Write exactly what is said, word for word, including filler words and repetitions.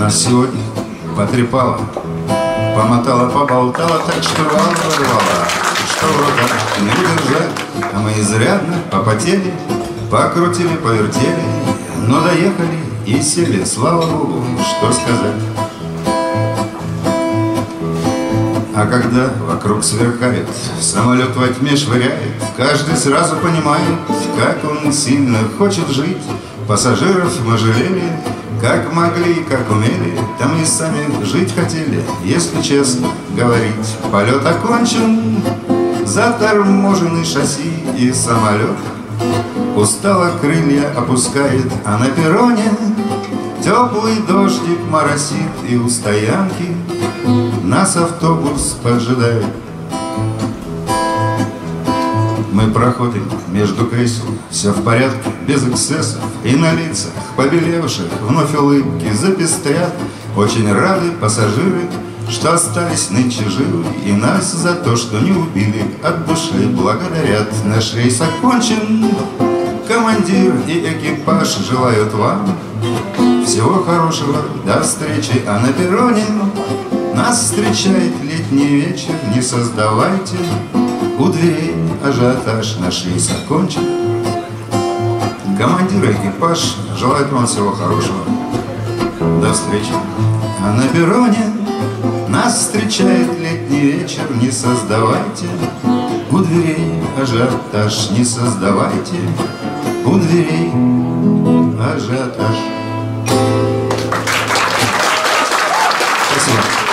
Нас сегодня потрепала, помотала, поболтала, так что рвала, рвала, что в руках не удержать. А мы изрядно попотели, покрутили, повертели, но доехали и сели, слава Богу, что сказать. А когда вокруг сверкает, самолет во тьме швыряет, каждый сразу понимает, как он сильно хочет жить. Пассажиров мы жалели, как могли, как умели, там и сами жить хотели, если честно говорить. Полет окончен, заторможенный шасси и самолет устало крылья опускает, а на перроне теплый дождик моросит, и у стоянки нас автобус поджидает. Мы проходим между кресел, все в порядке, без эксцессов, и на лицах побелевших вновь улыбки запестрят. Очень рады пассажиры, что остались нынче живы, и нас за то, что не убили, от души благодарят. Наш рейс окончен, командир и экипаж желают вам всего хорошего, до встречи. А на перроне нас встречает летний вечер, не создавайте у дверей ажиотаж. Наш рейс окончен, командир и экипаж желают вам всего хорошего, до встречи. А на перроне нас встречает летний вечер, не создавайте у дверей ажиотаж, не создавайте у дверей ажиотаж. Спасибо.